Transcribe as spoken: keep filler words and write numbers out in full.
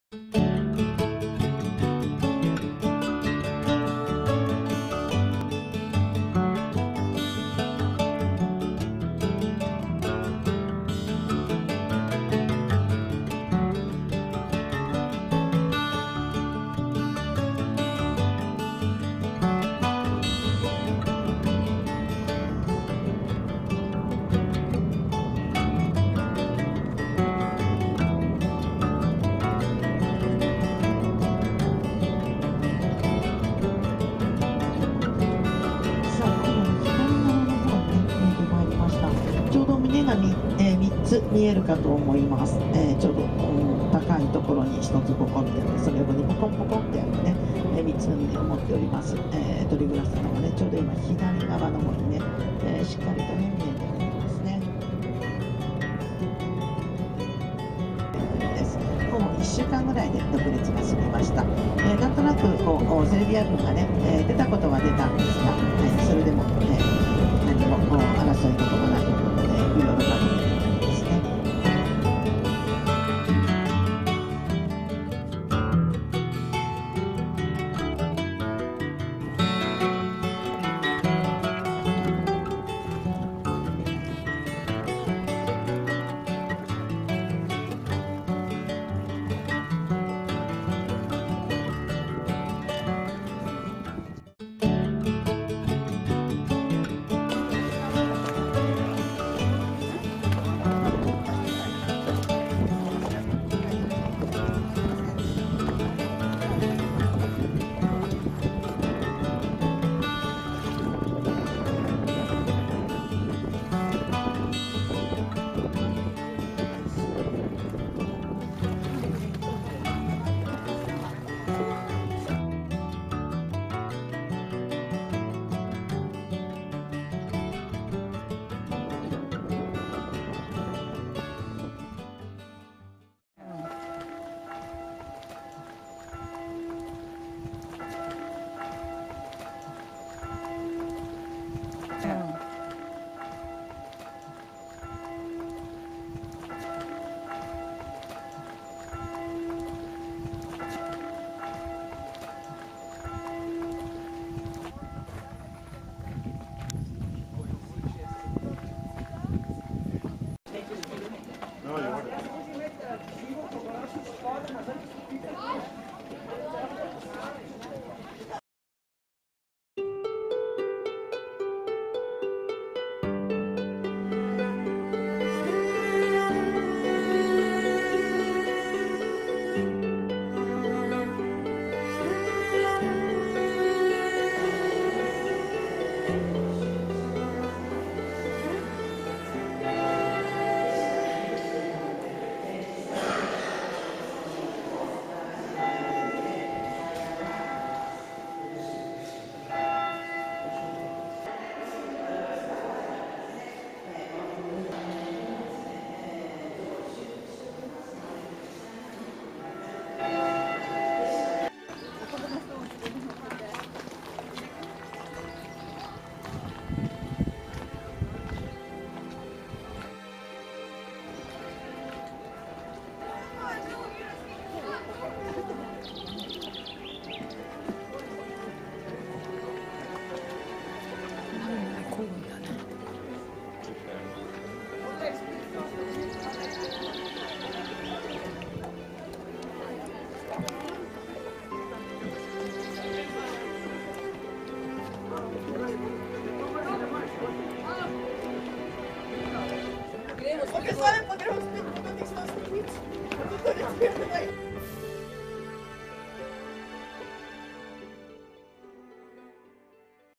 見えるかと思います、えー、ちょうど、うん、高いところに一つポコンってそれをねポコンポコンってあるね、えー、みっつの峰を持っております、えー、ドリグラス様がねちょうど今左側の方にね、えー、しっかりとね見えておりますね。ですもういっしゅうかんぐらいで独立が済みました、えー、なんとなくこうセルビア軍がね、えー、出たことは出たんですが、はい、それでも、ね、何もこう争い事もなく、えー、いろいろな Porque saben, podremos ter um contexto.